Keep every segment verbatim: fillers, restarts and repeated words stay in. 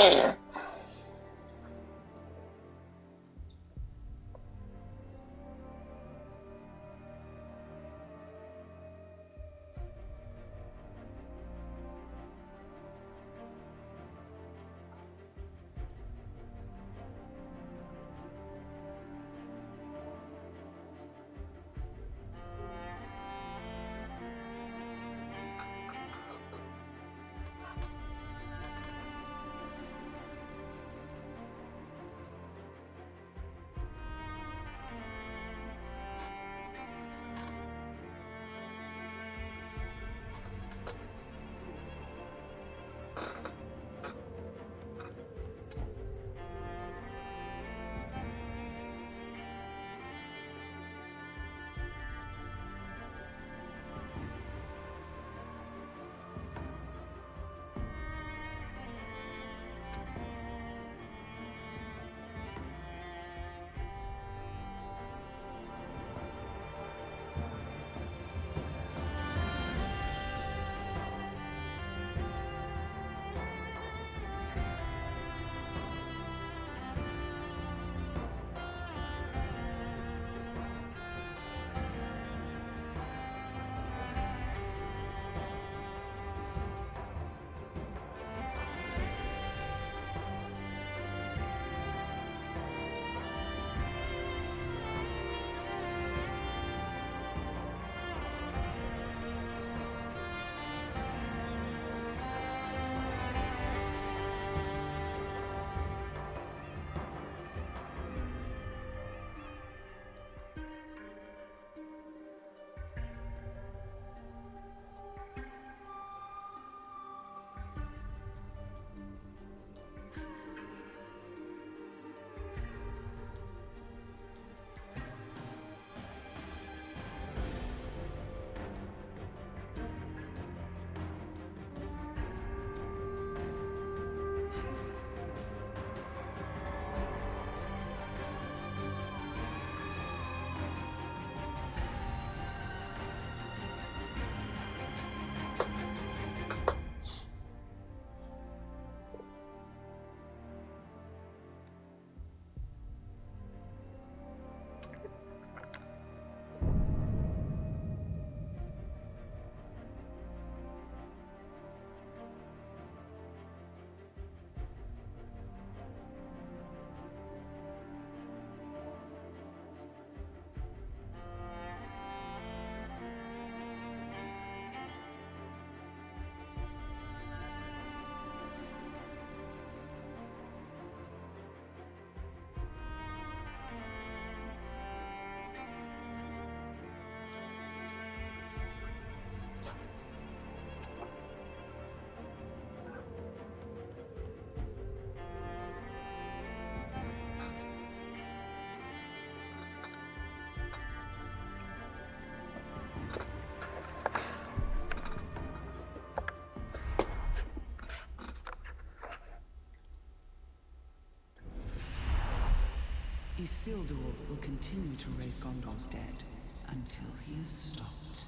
Isildur will continue to raise Gondor's dead until he is stopped.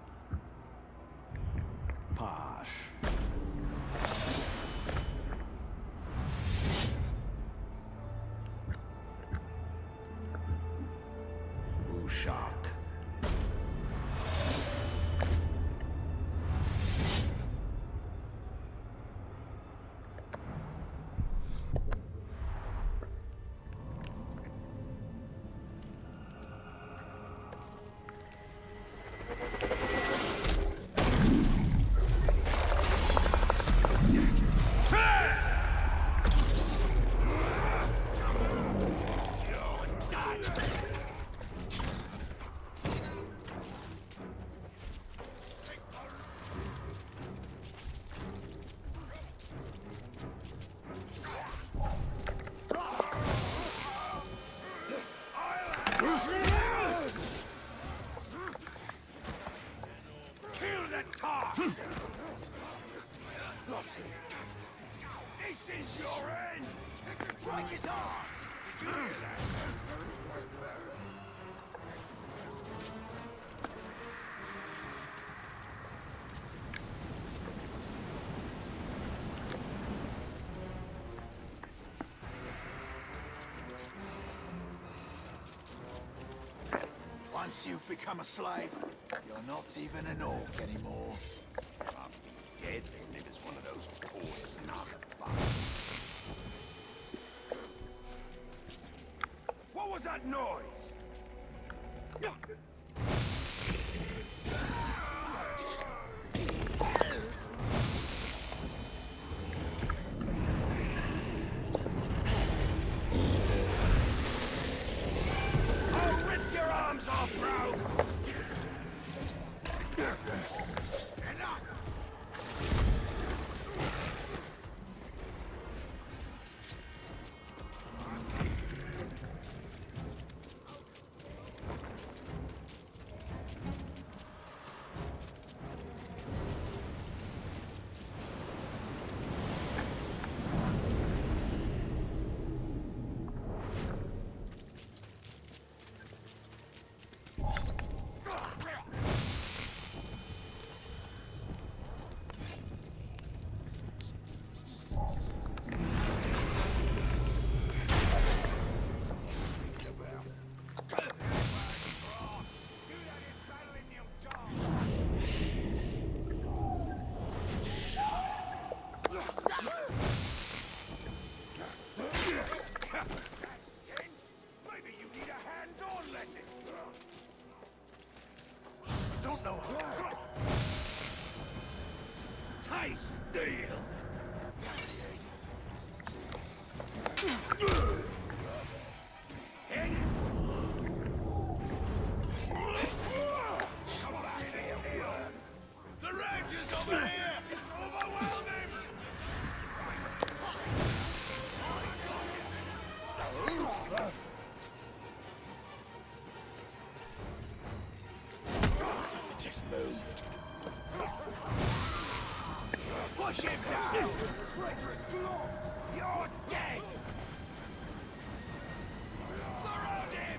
Posh. task! This is your end! Break his arms! Do you hear that? Once you've become a slave, you're not even an orc anymore. I'll be dead and live as one of those poor snug bastards. What was that noise? Just moved. Push him down! You're dead! Surround him!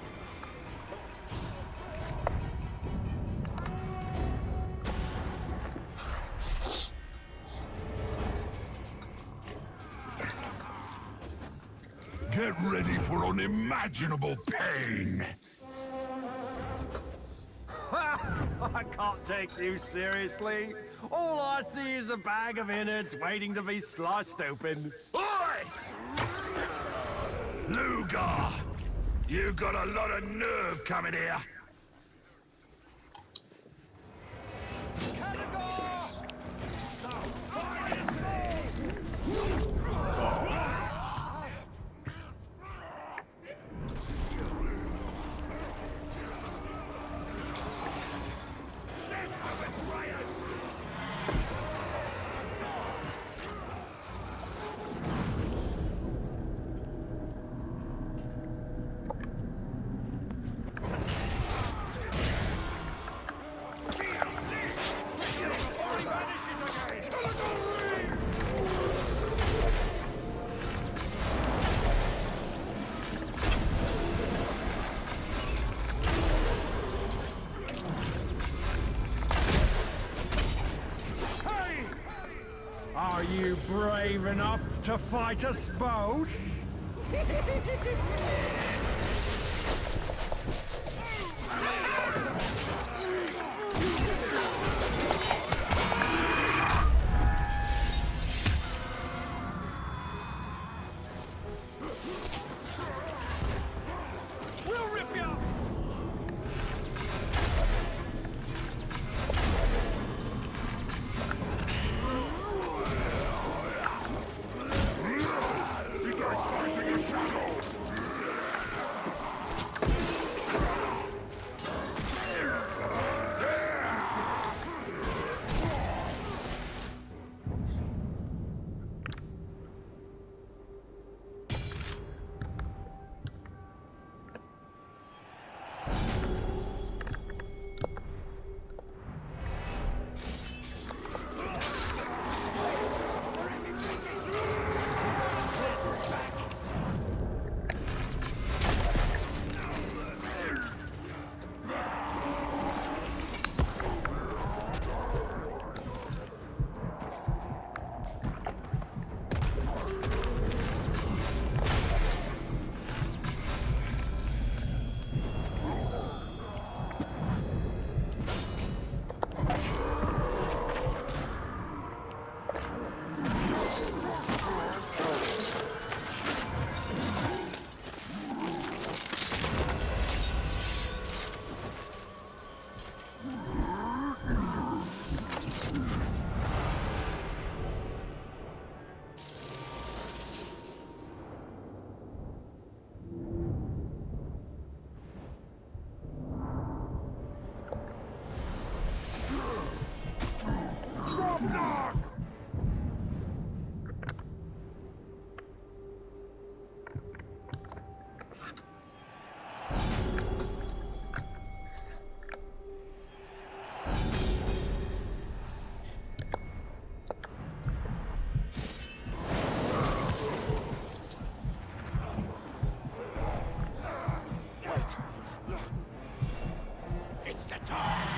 Get ready for unimaginable pain! I can't take you seriously. All I see is a bag of innards waiting to be sliced open. Oi! Lugar! You've got a lot of nerve coming here. Are you brave enough to fight us both? We'll rip you up! It's the time!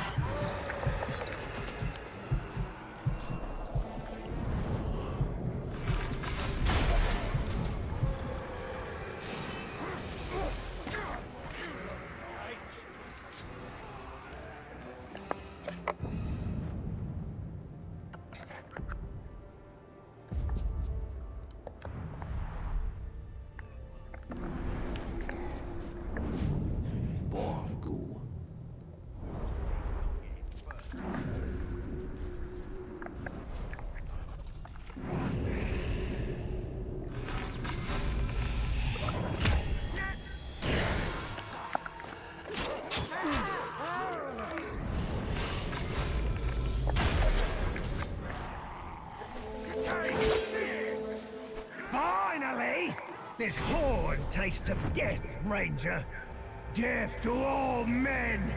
Finally! This horn tastes of death, Ranger. Death to all men!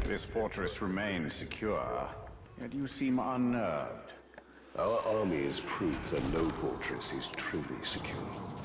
This fortress remains secure, yet you seem unnerved. Our army is proof that no fortress is truly secure.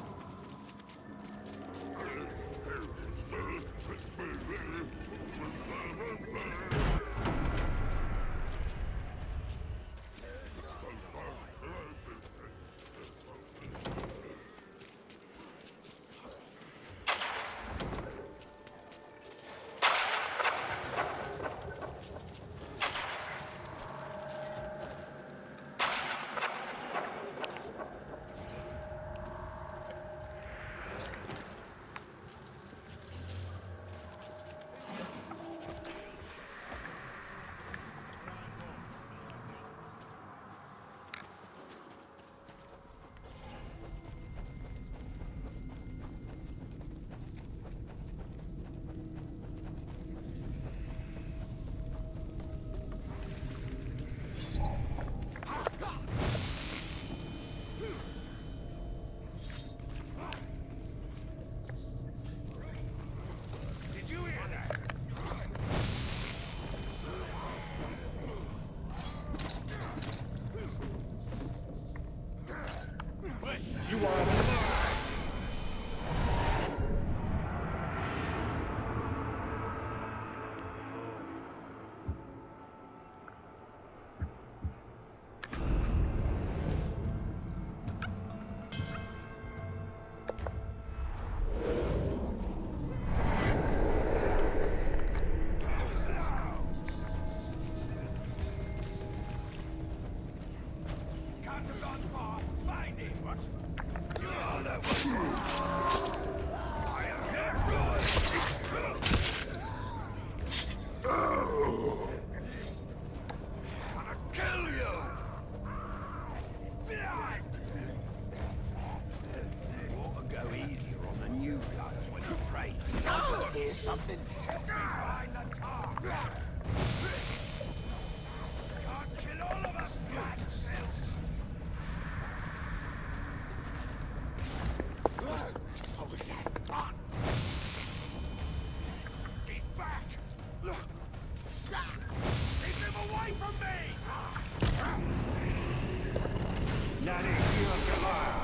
Something behind the top. Can't kill all of us, bad filth. What was that? Get back! Keep them away from me! Nanny, you're Goliath.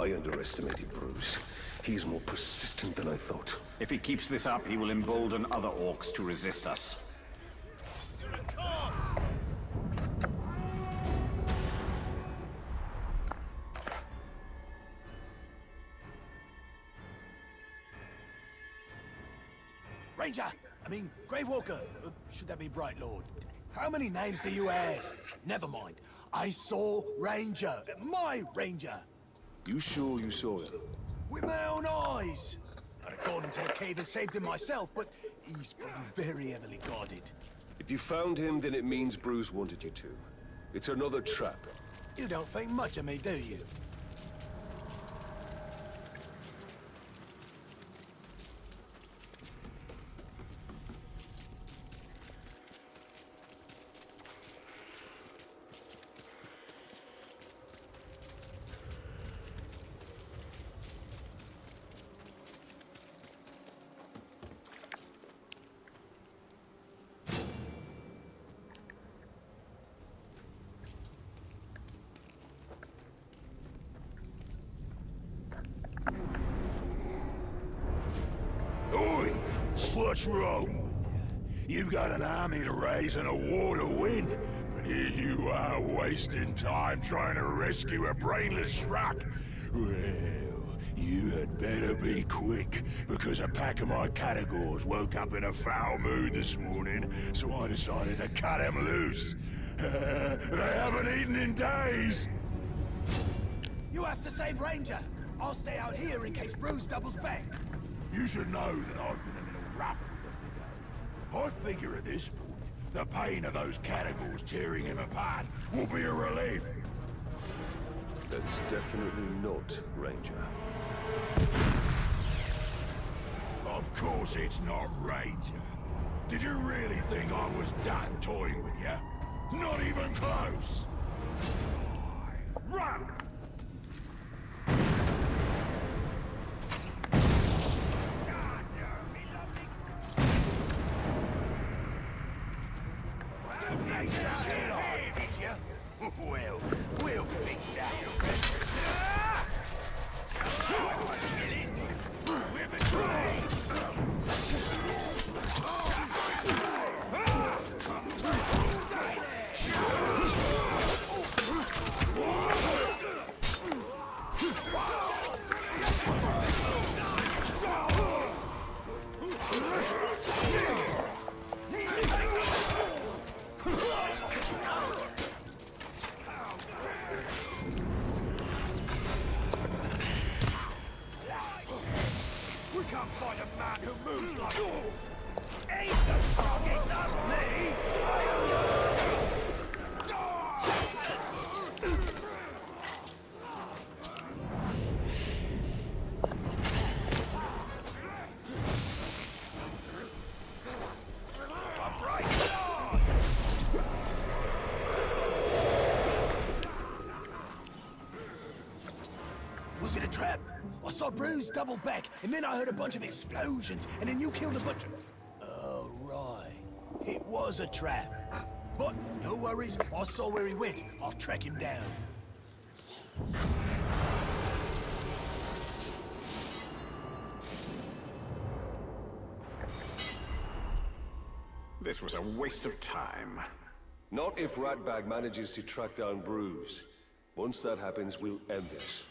I underestimated Bruce. He's more persistent than I thought. If he keeps this up, he will embolden other orcs to resist us. Ranger! I mean, Grey Walker. Uh, should that be Bright Lord? How many names do you have? Never mind. I saw Ranger. My Ranger. You sure you saw him? With my own eyes. I'd have gone into the cave and saved him myself, but he's probably very heavily guarded. If you found him, then it means Bruce wanted you to. It's another trap. You don't think much of me, do you? What's wrong? You've got an army to raise and a war to win, but here you are wasting time trying to rescue a brainless schmuck. Well, you had better be quick, because a pack of my categories woke up in a foul mood this morning, so I decided to cut them loose. They haven't eaten in days. You have to save Ranger. I'll stay out here in case Bruce doubles back. You should know that I've been a little rough with the big oaf. I figure at this point, the pain of those categories tearing him apart will be a relief. That's definitely not Ranger. Of course it's not Ranger. Did you really think I was done toying with you? Not even close. Run! Well, we'll fix that. We're betrayed! Was it a trap? I saw Bruce double back, and then I heard a bunch of explosions, and then you killed a bunch of... Oh, right. It was a trap. But no worries, I saw where he went. I'll track him down. This was a waste of time. Not if Ratbag manages to track down Bruce. Once that happens, we'll end this.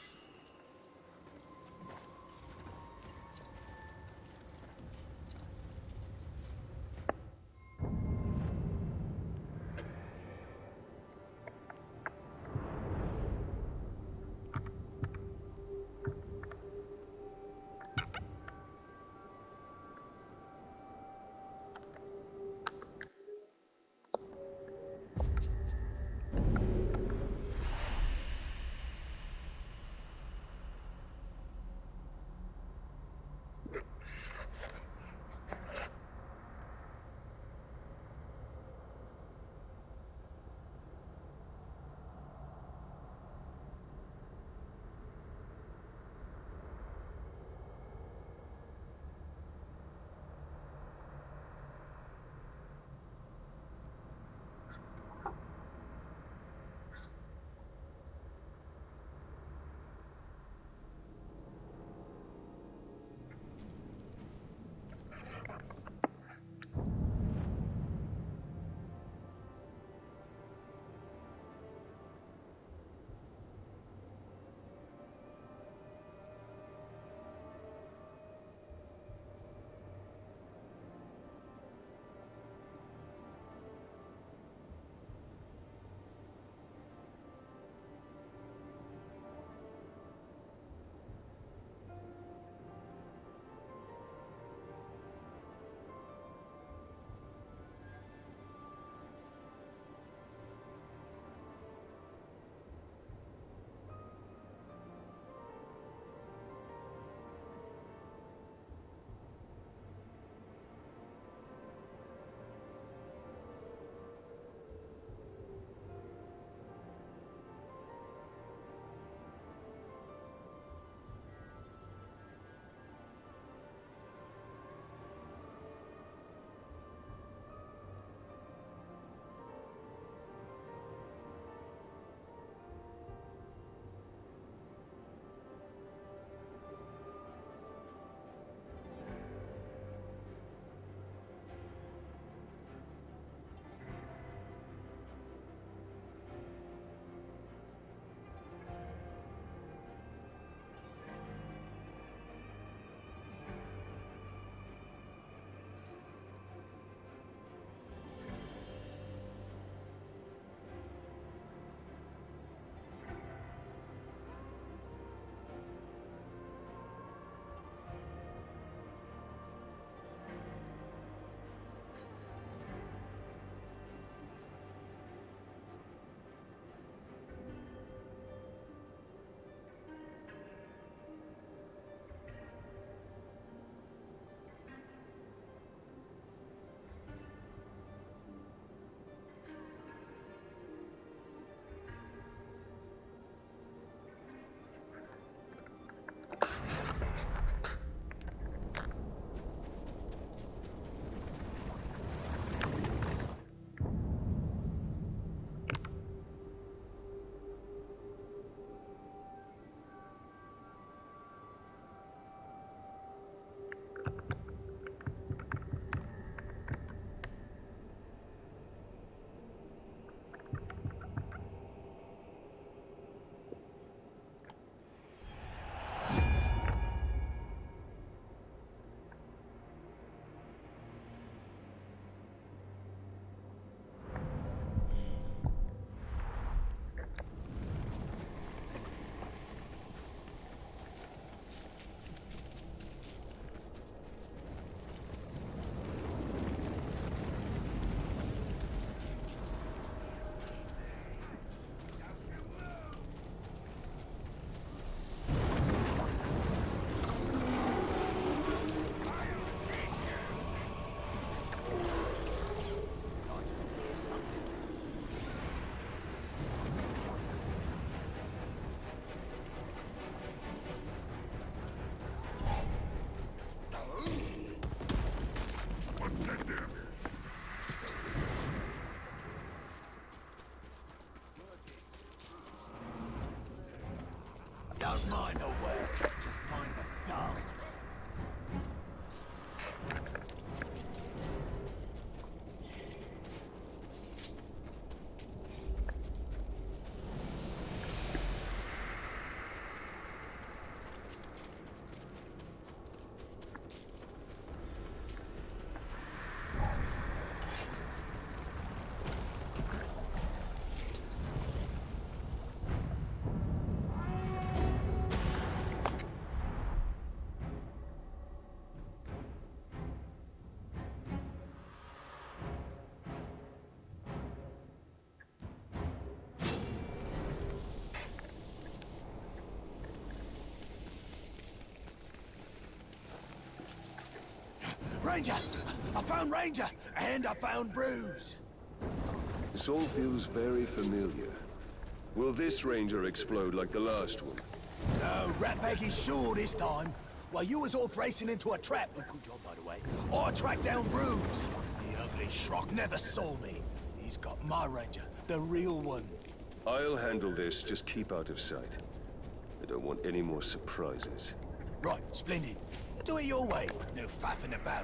Ranger! I found Ranger! And I found Bruce! This all feels very familiar. Will this Ranger explode like the last one? No, Ratbag is sure this time. While you was off racing into a trap, a good job by the way, I tracked down Bruce. The ugly schrock never saw me. He's got my Ranger, the real one. I'll handle this, just keep out of sight. I don't want any more surprises. Right, splendid. Do it your way, no faffing about.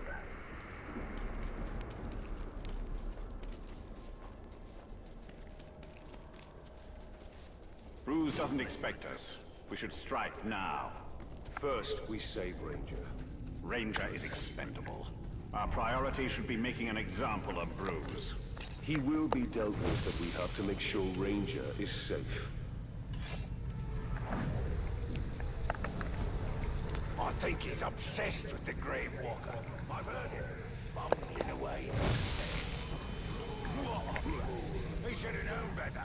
Bruce doesn't expect us. We should strike now. First, we save Ranger. Ranger is expendable. Our priority should be making an example of Bruce. He will be dealt with, but we have to make sure Ranger is safe. I think he's obsessed with the Grave Walker. I've heard him bumbling away. He should have known better.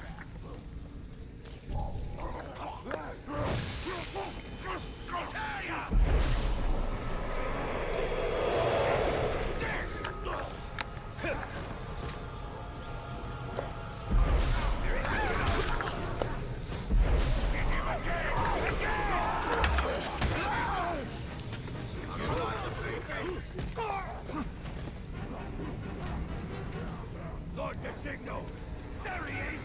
Like the signal. There he is.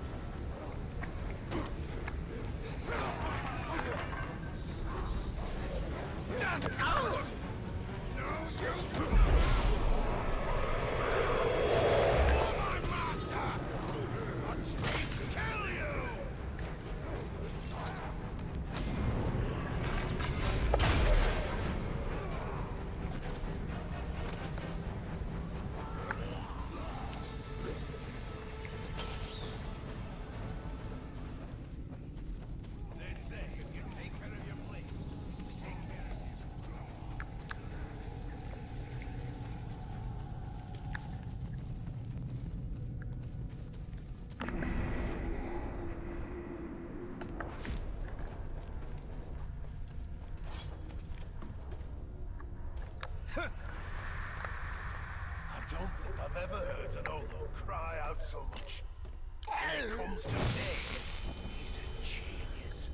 I don't think I've ever heard an Olo cry out so much. When it comes to me, he's a genius.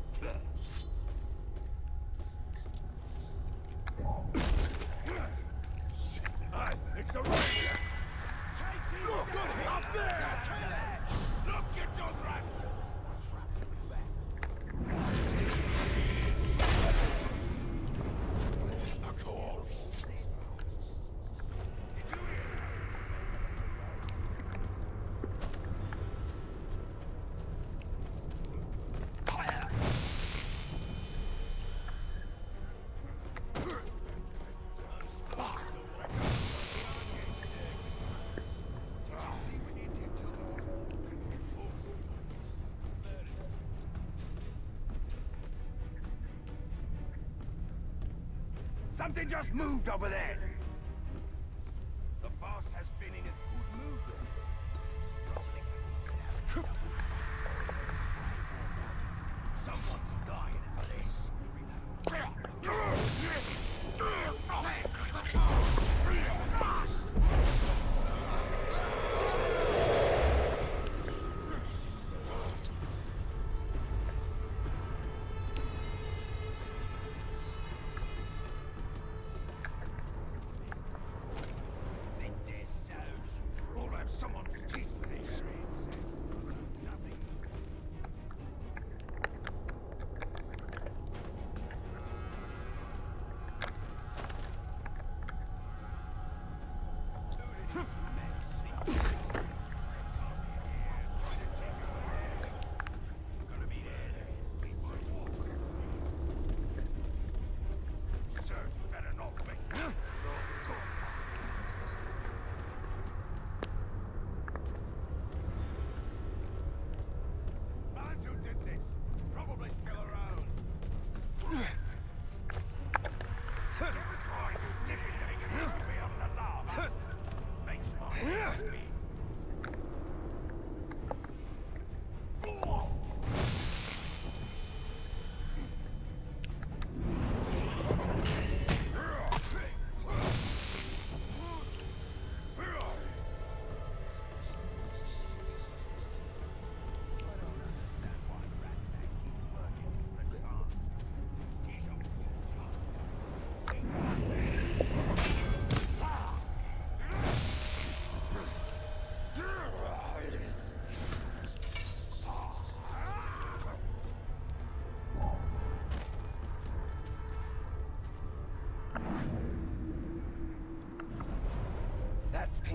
Hey, it's the Ranger! Chase him! Look, good hit! Up there! Look, you dog rats! A corpse. Something just moved over there. The boss has been in a good mood. Probably because he's down. Someone's dying for this.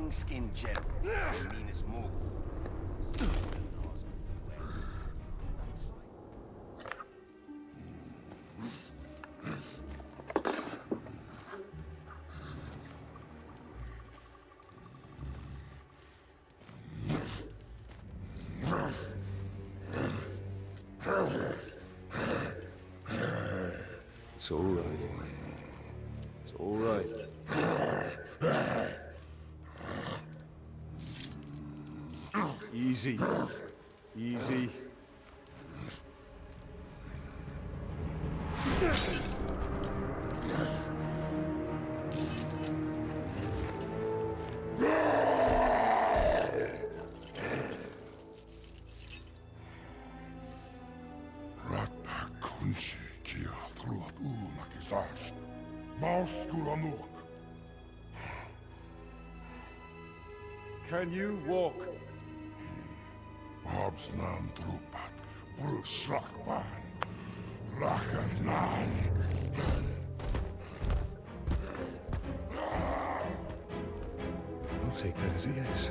King-Skin General, Minas Morgul. It's all right. It's all right. Easy. Easy. Can you walk? Habsnan trupat, brusrakban, rakarnan. I'll take that as a yes.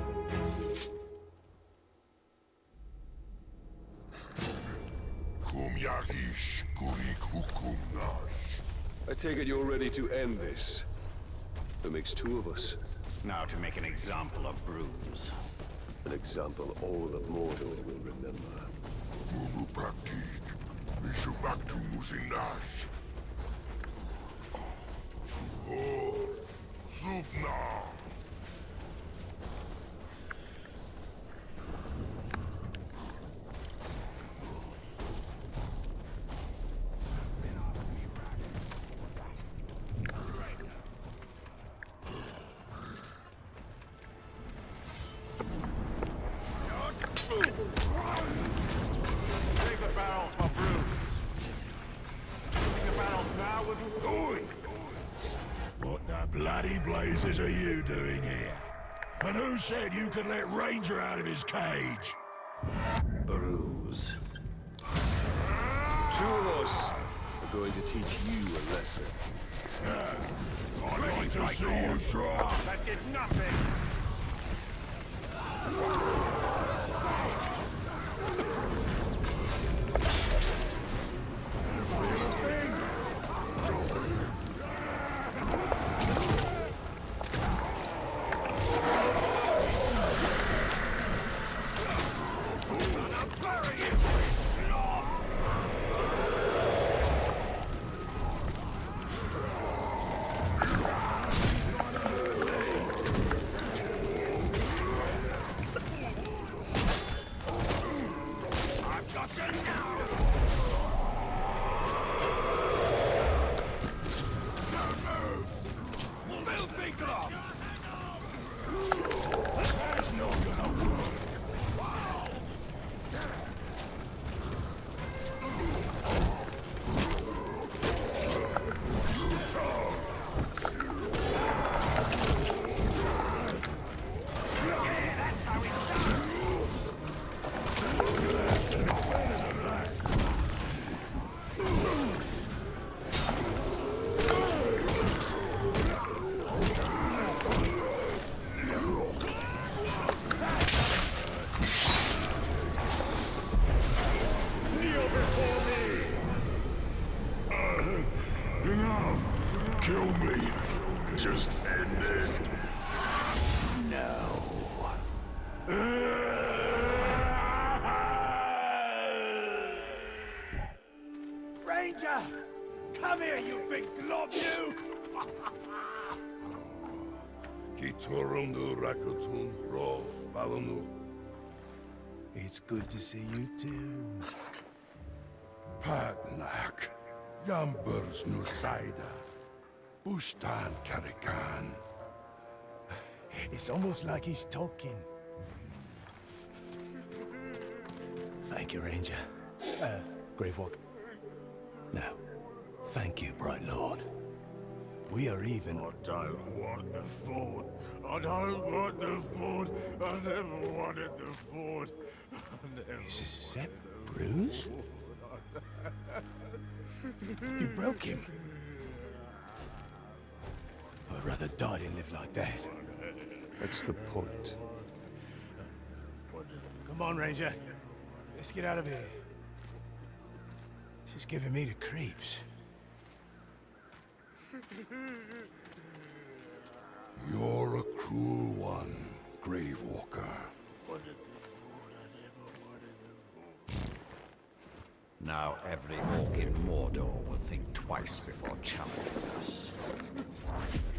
Kum yagish kurik hukum nash. I take it you're ready to end this. That makes two of us. Now to make an example of Bruce. An example all of Mordor will remember. Mumu praktik, mishu back to Musindash. Oh, Subna. Take the barrels for Bruce. Take the barrels now, would you? Oi! What the bloody blazes are you doing here? And who said you could let Ranger out of his cage? Bruce. Two of us are going to teach you a lesson. I'd like to see you try. That did nothing. Enough! Kill me! Just end it! No. Ranger! Come here, you big glob, you! Kiturundu rakutun ro balunu. It's good to see you too. Pagnak. Yambers Nusaida. Bustan Karikan. It's almost like he's talking. Thank you, Ranger. Uh, Gravewalk. Now, thank you, Bright Lord. We are even. I don't want the fort. I don't want the fort. I never wanted the fort. I never Is that Bruce? You broke him. I'd rather die than live like that. That's the point. Come on, Ranger. Let's get out of here. She's giving me the creeps. You're a cruel one, Gravewalker. Now every orc in Mordor will think twice before challenging us.